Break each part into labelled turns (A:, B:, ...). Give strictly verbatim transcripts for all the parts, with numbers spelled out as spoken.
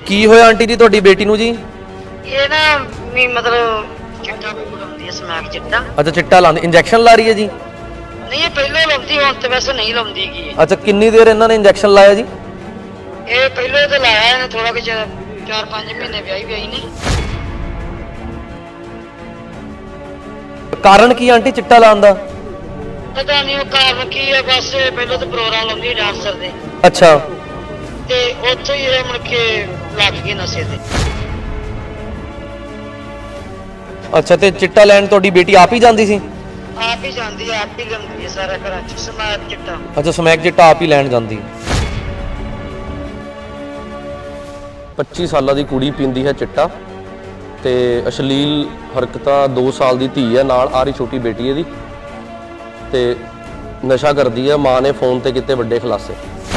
A: ਕੀ ਹੋਇਆ ਆਂਟੀ ਜੀ ਤੁਹਾਡੀ ਬੇਟੀ ਨੂੰ ਜੀ?
B: ਇਹ ਨਾ ਵੀ ਮਤਲਬ ਚਿੱਟਾ ਲਾਉਂਦੀ ਹੈ, ਸਮੈਕ ਚਿੱਟਾ।
A: ਅੱਛਾ ਚਿੱਟਾ ਲਾਉਂਦੀ, ਇੰਜੈਕਸ਼ਨ ਲਾ ਰਹੀ ਹੈ ਜੀ?
B: ਨਹੀਂ ਇਹ ਪਹਿਲਾਂ ਲਾਉਂਦੀ, ਹੁਣ ਤੇ ਵੈਸੇ ਨਹੀਂ ਲਾਉਂਦੀ ਕੀ।
A: ਅੱਛਾ ਕਿੰਨੀ ਦੇਰ ਇਹਨਾਂ ਨੇ ਇੰਜੈਕਸ਼ਨ ਲਾਇਆ ਜੀ?
B: ਇਹ ਪਹਿਲੇ ਤੇ ਲਾਇਆ ਇਹਨੇ ਥੋੜਾ ਕੁ ਚਾਰ ਪੰਜ ਮਹੀਨੇ ਵਿਆਹੀ ਵਿਆਹੀ ਨੇ।
A: ਕਾਰਨ ਕੀ ਆਂਟੀ ਚਿੱਟਾ ਲਾਉਣ ਦਾ?
B: ਪਤਾ ਨਹੀਂ ਉਹ ਕਾਰਨ ਕੀ ਹੈ, ਬਸ ਪਹਿਲਾਂ ਤਾਂ ਪ੍ਰੋਗਰਾਮ ਲਾਉਂਦੀ ਡਾਂਸਰ ਦੇ।
A: ਅੱਛਾ
B: ਤੇ ਉੱਥੇ ਹੀ ਇਹ ਮੁੜ ਕੇ ਲੱਗ ਗਈ ਨਸ਼ੇ ਤੇ।
A: ਅੱਛਾ ਤੇ ਚਿੱਟਾ ਲੈਣ ਤੁਹਾਡੀ ਬੇਟੀ ਆਪ ਹੀ ਜਾਂਦੀ ਸੀ?
B: ਆਪ ਹੀ ਜਾਂਦੀ ਹੈ, ਆਪ ਹੀ ਲਾਉਂਦੀ ਹੈ ਸਾਰਾ ਘਰਾਂ ਚ ਸਮੈਕ ਚਿੱਟਾ।
A: ਅੱਛਾ ਸਮੈਕ ਚਿੱਟਾ ਆਪ ਹੀ ਲੈਣ ਜਾਂਦੀ। ਪੱਚੀ ਸਾਲਾਂ ਦੀ ਕੁੜੀ ਪੀਂਦੀ ਹੈ ਚਿੱਟਾ ਤੇ ਅਸ਼ਲੀਲ ਹਰਕਤਾਂ, ਦੋ ਸਾਲ ਦੀ ਧੀ ਹੈ ਨਾਲ ਆ ਰਹੀ ਛੋਟੀ ਬੇਟੀ ਇਹਦੀ, ਤੇ ਨਸ਼ਾ ਕਰਦੀ ਹੈ। ਮਾਂ ਨੇ ਫੋਨ ਤੇ ਕੀਤੇ ਵੱਡੇ ਖੁਲਾਸੇ।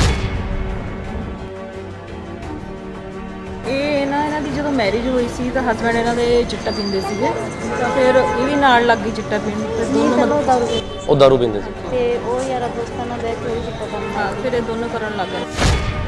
C: ਇਹ ਨਾ ਇਹਨਾਂ ਦੀ ਜਦੋਂ ਮੈਰਿਜ ਹੋਈ ਸੀ ਤਾਂ ਹਸਬੈਂਡ ਇਹਨਾਂ ਦੇ ਚਿੱਟਾ ਪੀਂਦੇ ਸੀਗੇ, ਤਾਂ ਫਿਰ ਇਹ ਵੀ ਨਾਲ ਲੱਗ ਗਈ ਚਿੱਟਾ ਪੀਣ। ਤੇ ਦੋਨੋਂ
A: ਉਹ ਦਾਰੂ ਪੀਂਦੇ ਸੀ
D: ਤੇ ਉਹ ਯਾਰਾ ਦੋਸਤਾਂ ਨਾਲ ਬਹਿ ਕੇ ਉਹ ਚਿੱਟਾ ਕਰਨਾ।
C: ਹਾਂ ਫਿਰ ਇਹ ਦੋਨੋਂ ਕਰਨ ਲੱਗ ਗਏ।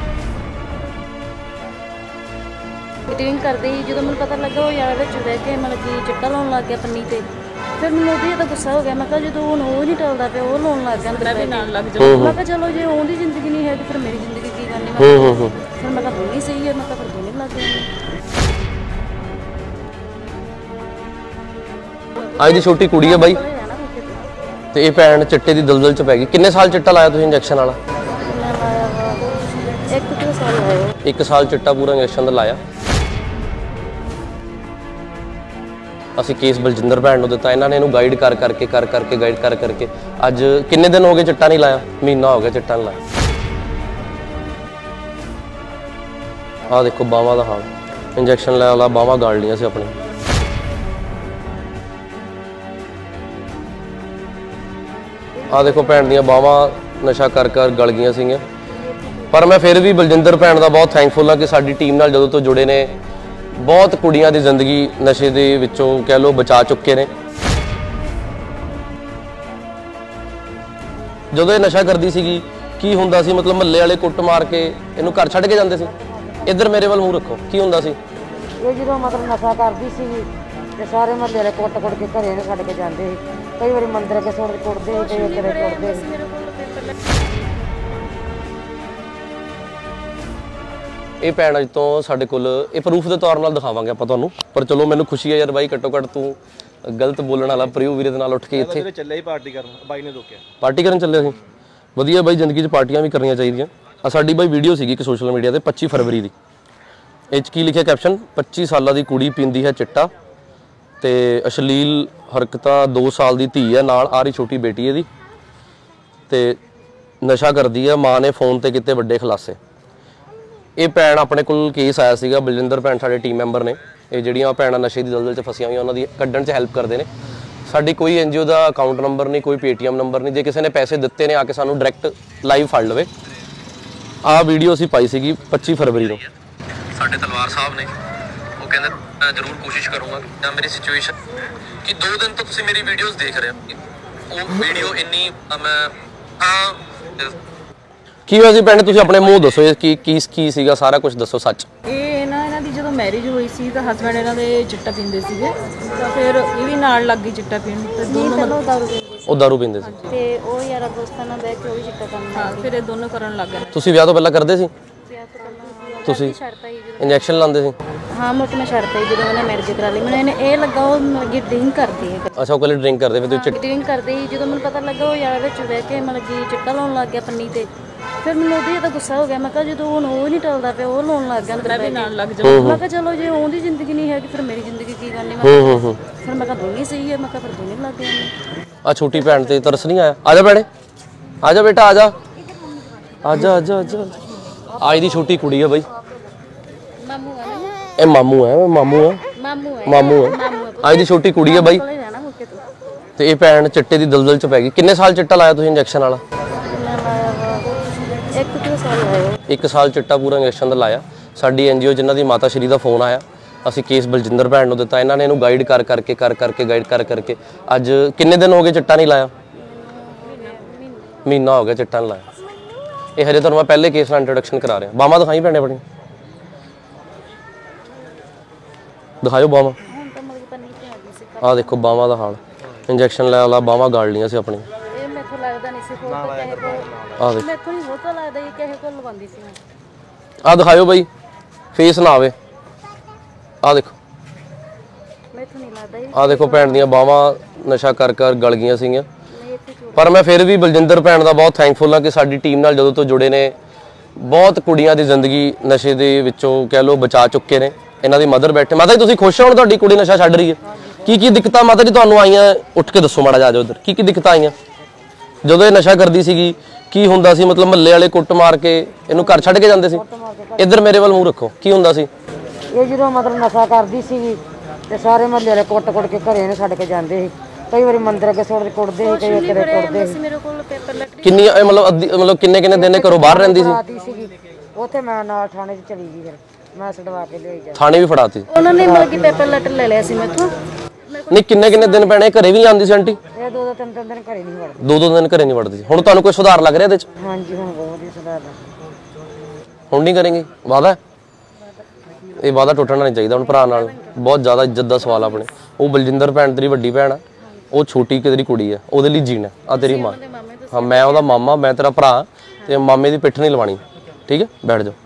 D: ਡਰਿੰਕ ਕਰਦੇ ਹੀ ਜਦੋਂ ਮੈਨੂੰ ਪਤਾ ਲੱਗਾ ਉਹ ਯਾਰ ਵਿੱਚ ਬਹਿ ਕੇ ਮਤਲਬ ਕਿ ਚਿੱਟਾ ਲਾਉਣ ਲੱਗ ਗਿਆ ਪੰਨੀ ਤੇ। ਫਿਰ ਮੈਨੂੰ ਉਹਦੀ ਤਾਂ ਗੁੱਸਾ ਹੋ ਗਿਆ, ਮੈਂ ਕਿਹਾ ਜਦੋਂ ਹੁਣ ਉਹ ਨਹੀਂ ਟਲਦਾ ਪਿਆ ਉਹ ਲਾਉਣ ਲੱਗ ਗਿਆ ਅੰਦਰ ਵੀ ਨਾਲ ਲੱਗ ਜਾਓ। ਮੈਂ ਕਿਹਾ ਚਲੋ ਜੇ ਉਹਦੀ ਜ਼ਿੰਦਗੀ ਨਹੀਂ ਹੈ ਫਿਰ ਮੇਰੀ ਜ਼ਿੰਦਗੀ ਕੀ ਕਰਨੀ। ਮੈਂ ਫਿਰ ਮੈਂ ਕਿਹਾ ਦੋਨੇ ਸਹੀ ਹੈ, ਮੈਂ ਕਿਹਾ ਫਿਰ ਦੋਨੇ ਲੱਗ ਗਏ।
A: ਅੱਜ ਦੀ ਛੋਟੀ ਕੁੜੀ ਹੈ ਬਾਈ ਤੇ ਇਹ ਭੈਣ ਚਿੱਟੇ ਦੀ ਦਲਦਲ ਚ ਪੈ ਗਈ। ਕਿੰਨੇ ਸਾਲ ਚਿੱਟਾ ਲਾਇਆ ਤੁਸੀਂ ਇੰਜੈਕਸ਼ਨ ਵਾਲਾ?
D: ਇੱਕ ਦੋ ਸਾਲ ਹੋਏ।
A: ਇੱਕ ਸਾਲ ਚਿੱਟਾ ਪੂਰਾ ਇੰਜੈਕਸ਼ਨ ਦਾ ਲਾਇਆ। ਅਸੀਂ ਕੇਸ ਬਲਜਿੰਦਰ ਭੈਣ ਨੂੰ ਦਿੱਤਾ, ਇਹਨਾਂ ਨੇ ਇਹਨੂੰ ਗਾਈਡ ਕਰ ਕਰਕੇ ਕਰ ਕਰਕੇ ਗਾਈਡ ਕਰ ਕਰਕੇ ਅੱਜ ਕਿੰਨੇ ਦਿਨ ਹੋ ਗਏ ਚਿੱਟਾ ਨਹੀਂ ਲਾਇਆ? ਮਹੀਨਾ ਹੋ ਗਿਆ ਚਿੱਟਾ ਨਹੀਂ ਲਾਇਆ। ਆਹ ਦੇਖੋ ਬਾਹਾਂ ਦਾ ਹਾਲ, ਇੰਜੈਕਸ਼ਨ ਲੈ ਲਾ ਬਾਹਾਂ ਗਾਲ ਲੀਆਂ ਸੀ ਆਪਣੀ। ਆਹ ਦੇਖੋ ਭੈਣ ਦੀਆਂ ਬਾਹਾਂ ਨਸ਼ਾ ਕਰ ਕਰ ਗਲ ਗਈਆਂ ਸੀਗੀਆਂ। ਪਰ ਮੈਂ ਫਿਰ ਵੀ ਬਲਜਿੰਦਰ ਭੈਣ ਦਾ ਬਹੁਤ ਥੈਂਕਫੁਲ ਹਾਂ ਕਿ ਸਾਡੀ ਟੀਮ ਨਾਲ ਜਦੋਂ ਤੋਂ ਜੁੜੇ ਨੇ ਬਹੁਤ ਕੁੜੀਆਂ ਦੀ ਜ਼ਿੰਦਗੀ ਨਸ਼ੇ ਦੇ ਵਿੱਚੋਂ ਕਹਿ ਲਓ ਬਚਾ ਚੁੱਕੇ ਨੇ। ਜਦੋਂ ਇਹ ਨਸ਼ਾ ਕਰਦੀ ਸੀਗੀ ਕੀ ਹੁੰਦਾ ਸੀ? ਮਤਲਬ ਮਹੱਲੇ ਵਾਲੇ ਕੁੱਟ ਮਾਰ ਕੇ ਇਹਨੂੰ ਘਰ ਛੱਡ ਕੇ ਜਾਂਦੇ ਸੀ। ਇੱਧਰ ਮੇਰੇ ਵੱਲ ਮੂੰਹ ਰੱਖੋ, ਕੀ ਹੁੰਦਾ ਸੀ?
D: ਇਹ ਜਦੋਂ ਮਤਲਬ ਨਸ਼ਾ ਕਰਦੀ ਸੀਗੀ ਤੇ ਸਾਰੇ ਮਹੱਲੇ ਵਾਲੇ ਕੁੱਟ ਕੁੱਟ ਕੇ ਘਰੇ ਨੂੰ ਛੱਡ ਕੇ ਜਾਂਦੇ ਸੀ। ਕਈ ਵਾਰੀ ਮੰਦਰ ਕੇ ਸੁਣ ਕੁੱਟਦੇ ਸੀ, ਕਈ ਘਰੇ ਕੁੱਟਦੇ ਸੀ।
A: ਇਹ ਭੈਣ ਅੱਜ ਤੋਂ ਸਾਡੇ ਕੋਲ ਇਹ ਪ੍ਰੂਫ ਦੇ ਤੌਰ ਨਾਲ ਦਿਖਾਵਾਂਗੇ ਆਪਾਂ ਤੁਹਾਨੂੰ। ਪਰ ਚਲੋ ਮੈਨੂੰ ਖੁਸ਼ੀ ਹੈ ਯਾਰ ਬਾਈ, ਘੱਟੋ ਘੱਟ ਤੂੰ ਗਲਤ ਬੋਲਣ ਵਾਲਾ ਪ੍ਰਿਯੂ ਵੀਰੇ ਦੇ ਨਾਲ ਉੱਠ ਕੇ ਇੱਥੇ
E: ਚੱਲਿਆ ਹੀ ਪਾਰਟੀ ਕਰਨ। ਬਾਈ ਨੇ ਰੋਕਿਆ,
A: ਪਾਰਟੀ ਕਰਨ ਚੱਲੇ ਸੀ। ਵਧੀਆ ਬਾਈ, ਜ਼ਿੰਦਗੀ 'ਚ ਪਾਰਟੀਆਂ ਵੀ ਕਰਨੀਆਂ ਚਾਹੀਦੀਆਂ। ਆ ਸਾਡੀ ਬਾਈ ਵੀਡੀਓ ਸੀਗੀ ਇੱਕ ਸੋਸ਼ਲ ਮੀਡੀਆ ਤੇ ਪੱਚੀ ਫਰਵਰੀ ਦੀ। ਇਹ 'ਚ ਕੀ ਲਿਖਿਆ ਕੈਪਸ਼ਨ? ਪੱਚੀ ਸਾਲਾਂ ਦੀ ਕੁੜੀ ਪੀਂਦੀ ਹੈ ਚਿੱਟਾ ਤੇ ਅਸ਼ਲੀਲ ਹਰਕਤਾਂ, ਦੋ ਸਾਲ ਦੀ ਧੀ ਹੈ ਨਾਲ ਆ ਰਹੀ ਛੋਟੀ ਬੇਟੀ ਇਹਦੀ, ਤੇ ਨਸ਼ਾ ਕਰਦੀ ਹੈ। ਮਾਂ ਨੇ ਫੋਨ ਤੇ ਕੀਤੇ ਵੱਡੇ ਖੁਲਾਸੇ। ਇਹ ਭੈਣ ਆਪਣੇ ਕੋਲ ਕੇਸ ਆਇਆ ਸੀਗਾ, ਬਲਜਿੰਦਰ ਭੈਣ ਸਾਡੇ ਟੀਮ ਮੈਂਬਰ ਨੇ। ਇਹ ਜਿਹੜੀਆਂ ਭੈਣਾਂ ਨਸ਼ੇ ਦੀ ਦਲਦਲ 'ਚ ਫਸੀਆਂ ਹੋਈਆਂ ਉਹਨਾਂ ਦੀ ਕੱਢਣ 'ਚ ਹੈਲਪ ਕਰਦੇ ਨੇ। ਸਾਡੀ ਕੋਈ ਐਨ ਜੀ ਓ ਦਾ ਅਕਾਊਂਟ ਨੰਬਰ ਨਹੀਂ, ਕੋਈ ਪੇਟੀਐਮ ਨੰਬਰ ਨਹੀਂ। ਜੇ ਕਿਸੇ ਨੇ ਪੈਸੇ ਦਿੱਤੇ ਨੇ ਆ ਕੇ ਸਾਨੂੰ ਡਾਇਰੈਕਟ ਲਾਈਵ ਫੜ ਲਵੇ। ਆਹ ਵੀਡੀਓ ਅਸੀਂ ਪਾਈ ਸੀਗੀ ਪੱਚੀ ਫਰਵਰੀ ਨੂੰ। ਸਾਡੇ ਤਲਵਾਰ ਸਾਹਿਬ ਨੇ, ਉਹ ਕਹਿੰਦੇ ਮੈਂ ਜ਼ਰੂਰ ਕੋਸ਼ਿਸ਼ ਕਰੂੰਗਾ ਕਿ ਮੇਰੀ ਸਿਚੁਏਸ਼ਨ ਕਿ ਦੋ ਦਿਨ ਤੋਂ ਤੁਸੀਂ ਮੇਰੀ ਵੀਡੀਓਜ਼ ਦੇਖ ਰਹੇ ਹੋ। ਉਹ ਵੀਡੀਓ ਇੰਨੀ ਮੈਂ ਹਾਂ ਕੀ ਹੋਇਆ ਸੀ ਭੈਣ? ਤੁਸੀਂ ਆਪਣੇ ਮੂੰਹ ਦੱਸੋ ਇਹ ਕੀ ਕੀ ਕੀ ਸੀਗਾ, ਸਾਰਾ ਕੁਝ ਦੱਸੋ ਸੱਚ।
C: ਇਹ ਨਾ ਇਹਨਾਂ ਦੀ ਜਦੋਂ ਮੈਰਿਜ ਹੋਈ ਸੀ ਤਾਂ ਹਸਬੈਂਡ ਇਹਨਾਂ ਦੇ ਚਿੱਟਾ ਪੀਂਦੇ ਸੀਗੇ, ਤਾਂ ਫਿਰ ਇਹ ਵੀ ਨਾਲ ਲੱਗ ਗਈ ਚਿੱਟਾ ਪੀਣ। ਤੇ ਦੋਨੋਂ
A: ਉਹ ਦਾਰੂ ਪੀਂਦੇ ਸੀ
D: ਤੇ ਉਹ ਯਾਰਾ ਦੋਸਤਾਂ ਨਾਲ ਬਹਿ ਕੇ ਉਹ ਚਿੱਟਾ ਕਰਨਾ।
C: ਹਾਂ ਫਿਰ ਇਹ ਦੋਨੋਂ ਕਰਨ ਲੱਗ ਗਏ।
A: ਤੁਸੀਂ ਵਿਆਹ ਤੋਂ ਪਹਿਲਾਂ ਕਰਦੇ ਸੀ? ਤੁਸੀਂ
D: ਛੱਡਤਾ ਹੀ
A: ਇੰਜੈਕਸ਼ਨ ਲਾਉਂਦੇ ਸੀ?
D: ਹਾਂ ਮੁੱਕ ਮੈਂ ਛੱਡਤਾ ਹੀ ਜਦੋਂ ਉਹਨੇ ਮੈਰਿਜ ਕਰਾ ਲਈ। ਮੈਨੂੰ ਇਹਨੇ ਇਹ ਲੱਗਾ ਉਹ ਮਤਲਬ ਡਰਿੰਕ ਕਰਦੀ ਹੈ।
A: ਅੱਛਾ ਉਹ ਕੱਲੇ ਡਰਿੰਕ ਕਰਦੇ ਫਿਰ ਤੁਸੀਂ?
D: ਡਰਿੰਕ ਕਰਦੇ ਹੀ ਜਦੋਂ ਮੈਨੂੰ ਪਤਾ ਲੱਗਾ ਉਹ ਯਾਰ ਵਿੱਚ ਬਹਿ ਕੇ ਮਤਲਬ ਕਿ ਚਿੱਟਾ ਲਾਉਣ ਲੱਗ ਗਿਆ ਪੰਨੀ ਤੇ। ਫਿਰ ਮੈਨੂੰ ਉਹਦੀ ਤਾਂ ਗੁੱਸਾ ਹੋ ਗਿਆ, ਮੈਂ ਕਿਹਾ ਜਦੋਂ ਹੁਣ ਉਹ ਨਹੀਂ ਟਲਦਾ ਪਿਆ ਉਹ ਲਾਉਣ ਲੱਗ ਗਿਆ ਅੰਦਰ ਵੀ ਨਾਲ ਲੱਗ ਜਾਓ। ਮੈਂ ਕਿਹਾ ਚਲੋ ਜੇ ਉਹਦੀ ਜ਼ਿੰਦਗੀ ਨਹੀਂ ਹੈ ਫਿਰ ਮੇਰੀ ਜ਼ਿੰਦਗੀ ਕੀ ਕਰਨੀ। ਮੈਂ ਫਿਰ ਮੈਂ ਕਿਹਾ ਦੋਨੇ ਸਹੀ ਹੈ, ਮੈਂ ਕਿਹਾ ਫਿਰ ਦੋਨੇ ਲੱਗ ਗਏ।
A: ਆ ਛੋਟੀ ਭੈਣ ਤੇ ਤਰਸ ਨਹੀਂ ਆਇਆ? ਆ ਜਾ ਭੈਣੇ, ਆ ਜਾ ਬੇਟਾ, ਆ ਜਾ ਆ ਜਾ ਆ ਜਾ ਆ ਜਾ। ਅੱਜ ਦੀ ਛੋਟੀ ਕੁੜੀ ਹੈ ਬਾਈ,
D: ਮਾਮੂ ਹੈ
A: ਇਹ ਮਾਮੂ ਹੈ, ਮਾਮੂ ਹੈ
D: ਮਾਮੂ ਹੈ
A: ਮਾਮੂ ਹੈ। ਅੱਜ ਦੀ ਛੋਟੀ ਕੁੜੀ ਹੈ ਬਾਈ ਤੇ ਇਹ ਭੈਣ ਚਿੱਟੇ ਦੀ ਦਲਦਲ ਚ ਪੈ ਗਈ। ਕਿੰਨੇ ਸਾਲ ਚਿੱਟਾ ਲਾਇਆ ਤੁਸੀਂ ਇੰਜੈਕਸ਼ਨ ਵਾਲਾ?
D: ਇੱਕ ਦੋ ਸਾਲ ਹੋਏ।
A: ਇੱਕ ਸਾਲ ਚਿੱਟਾ ਪੂਰਾ ਇੰਜੈਕਸ਼ਨ ਦਾ ਲਾਇਆ। ਸਾਡੀ ਐਨ ਜੀ ਓ ਜਿਨ੍ਹਾਂ ਦੀ ਮਾਤਾ ਸ਼੍ਰੀ ਦਾ ਫੋਨ ਆਇਆ, ਅਸੀਂ ਕੇਸ ਬਲਜਿੰਦਰ ਭੈਣ ਨੂੰ ਦਿੱਤਾ। ਇਹਨਾਂ ਨੇ ਇਹਨੂੰ ਗਾਈਡ ਕਰ ਕਰਕੇ ਕਰ ਕਰਕੇ ਗਾਈਡ ਕਰ ਕਰਕੇ ਅੱਜ ਕਿੰਨੇ ਦਿਨ ਹੋ ਗਏ ਚਿੱਟਾ ਨਹੀਂ ਲਾਇਆ? ਮਹੀਨਾ ਹੋ ਗਿਆ ਚਿੱਟਾ ਨਹੀਂ ਲਾਇਆ। ਇਹ ਹਜੇ ਤੁਹਾਨੂੰ ਮੈਂ ਪਹਿਲੇ ਕੇਸ ਨਾਲ ਇੰਟਰੋਡਕਸ਼ਨ ਕਰਾ ਰਿਹਾ। ਬਾਹਾਂ ਦਿਖਾਈ ਭੈਣੇ ਆਪਣੀ। ਦਿਖਾਇਓ ਬਾਹਾਂ।
D: ਹੁਣ ਤਾਂ ਮਤਲਬ ਪੰਨੀ ਤੇ ਆ ਗਈ ਸੀ।
A: ਆਹ ਦੇਖੋ ਬਾਹਾਂ ਦਾ ਹਾਲ, ਇੰਜੈਕਸ਼ਨ ਲੈ ਲਾ ਬਾਹਾਂ ਗਾੜ ਲੀਆਂ ਸੀ ਆਪਣੀ।
D: ਇਹ ਮੈਥੋਂ ਲੱਗਦਾ ਨਹੀਂ ਸੀ, ਹੋਰ ਤਾਂ ਕਿਸੇ ਕੋਲ
A: ਆਹ ਦੇਖ,
D: ਮੈਥੋਂ ਨਹੀਂ ਹੋਰ ਤਾਂ ਲੱਗਦਾ ਇਹ ਕਿਸੇ ਕੋਲ ਲਵਾਉਂਦੀ ਸੀ ਮੈਂ।
A: ਆਹ ਦਿਖਾਇਓ ਬਾਈ, ਫੇਸ ਨਾ ਆਵੇ। ਆਹ ਦੇਖੋ,
D: ਮੈਥੋਂ ਨਹੀਂ ਲੱਗਦਾ ਇਹ
A: ਆਹ ਦੇਖੋ ਭੈਣ ਦੀਆਂ ਬਾਹਾਂ ਨਸ਼ਾ ਕਰ ਕਰ ਗਲ ਗਈਆਂ ਸੀਗੀਆਂ।
D: ਨਹੀਂ ਇੱਥੇ ਚੋਰ।
A: ਪਰ ਮੈਂ ਫਿਰ ਵੀ ਬਲਜਿੰਦਰ ਭੈਣ ਦਾ ਬਹੁਤ ਥੈਂਕਫੁਲ ਹਾਂ ਕਿ ਸਾਡੀ ਟੀਮ ਨਾਲ ਜਦੋਂ ਤੋਂ ਜੁੜੇ ਨੇ ਬਹੁਤ ਕੁੜੀਆਂ ਦੀ ਜ਼ਿੰਦਗੀ ਨਸ਼ੇ ਦੇ ਵਿੱਚੋਂ ਕਹਿ ਲਓ ਬਚਾ ਚੁੱਕੇ ਨੇ। ਇਹਨਾਂ ਦੀ ਮਦਰ ਬੈਠੇ। ਮਾਤਾ ਜੀ ਤੁਸੀਂ ਖੁਸ਼ ਹੋ ਹੁਣ ਤੁਹਾਡੀ ਕੁੜੀ ਨਸ਼ਾ ਛੱਡ ਰਹੀ ਹੈ? ਕੀ ਕੀ ਦਿੱਕਤਾਂ ਮਾਤਾ ਜੀ ਤੁਹਾਨੂੰ ਆਈਆਂ? ਉੱਠ ਕੇ ਦੱਸੋ ਮਾੜਾ ਜਾ ਜਾਓ ਉਧਰ। ਕੀ ਕੀ ਦਿੱਕਤਾਂ ਆਈਆਂ ਜਦੋਂ ਇਹ ਨਸ਼ਾ ਕਰਦੀ ਸੀਗੀ? ਕੀ ਹੁੰਦਾ ਸੀ? ਮਤਲਬ ਮਹੱਲੇ ਵਾਲੇ ਕੁੱਟ ਮਾਰ ਕੇ ਇਹਨੂੰ ਘਰ ਛੱਡ ਕੇ ਜਾਂਦੇ ਸੀ? ਇੱਧਰ ਮੇਰੇ ਵੱਲ ਮੂੰਹ ਰੱਖੋ। ਕੀ ਹੁੰਦਾ ਸੀ?
F: ਇਹ ਜਦੋਂ ਮਤਲਬ ਨਸ਼ਾ ਕਰਦੀ ਸੀਗੀ ਤੇ ਸਾਰੇ ਮਹੱਲੇ ਵਾਲੇ ਕੁੱਟ-ਕੁੱਟ ਕੇ ਘਰੇ ਨੇ ਛੱਡ ਕੇ ਜਾਂਦੇ ਸੀ। ਕਈ ਵਾਰੀ ਮੰਦਰ ਅੱਗੇ ਸੁੱਟ ਕੁੱਟਦੇ ਸੀ, ਕਈ ਵਾਰੀ ਘਰੇ ਕੁੱਟਦੇ ਸੀ।
D: ਮੇਰੇ ਕੋਲ ਪੇਪਰ ਲੱਟ
A: ਕਿੰਨੀ ਇਹ ਮਤਲਬ ਅੱਧੀ- ਮਤਲਬ ਕਿੰਨੇ ਕਿੰਨੇ ਦਿਨ ਇਹ ਘਰੋਂ ਬਾਹਰ ਰਹਿੰਦੀ ਸੀ?
F: ਆਤੀ ਸੀਗੀ ਉੱਥੇ ਮੈਂ ਨਾਲ ਥਾਣੇ 'ਚ ਚਲੀ ਗਈ, ਫਿਰ ਮੈਂ ਛਡਵਾ ਕੇ ਲਿਆਈ ਜਾ।
A: ਥਾਣੇ ਵੀ ਫੜਾਤੀ?
D: ਉਹਨਾਂ ਨੇ ਮਤਲਬ ਕਿ ਪੇਪਰ ਲੱਟ ਲੈ ਲਿਆ ਸੀ ਮੈਥੋਂ।
A: ਨਹੀਂ ਕਿੰਨੇ ਕਿੰਨੇ ਦਿਨ ਭੈਣੇ ਘਰੇ ਵੀ ਨਹੀਂ ਆਉਂਦੀ ਸੀ ਆਂਟੀ?
F: ਇਹ ਦੋ ਦੋ ਤਿੰਨ ਤਿੰਨ ਦਿਨ ਘਰੇ ਨਹੀਂ ਵੜਦੇ।
A: ਦੋ ਦੋ ਦਿਨ ਘਰੇ ਨਹੀਂ ਵੜਦੀ ਸੀ। ਹੁਣ ਤੁਹਾਨੂੰ ਕੋਈ ਸੁਧਾਰ ਲੱਗ ਰਿਹਾ ਇਹਦੇ ਚ?
F: ਹਾਂਜੀ ਹੁਣ ਬਹੁਤ ਹੀ ਸੁਧਾਰ ਆ।
A: ਹੁਣ ਨਹੀਂ ਕਰੇਂਗੇ ਵਾਦਾ? ਹੈ? ਇਹ ਵਾਦਾ ਟੁੱਟਣਾ ਨਹੀਂ ਚਾਹੀਦਾ ਹੁਣ ਭਰਾ ਨਾਲ। ਬਹੁਤ ਜ਼ਿਆਦਾ ਇੱਜ਼ਤ ਦਾ ਸਵਾਲ ਆਪਣੇ। ਉਹ ਬਲਜਿੰਦਰ ਭੈਣ ਤੇਰੀ ਵੱਡੀ ਭੈਣ ਆ, ਉਹ ਛੋਟੀ ਤੇਰੀ ਕੁੜੀ ਆ, ਉਹਦੇ ਲਈ ਜੀਣਾ। ਆ ਤੇਰੀ ਮਾਂ। ਹਾਂ ਮੈਂ ਉਹਦਾ ਮਾਮਾ, ਮੈਂ ਤੇਰਾ ਭਰਾ, ਤੇ ਮਾਮੇ ਦੀ ਪਿੱਠ ਨਹੀਂ ਲਵਾਣੀ। ਠੀਕ ਹੈ, ਬੈਠ ਜਾਓ।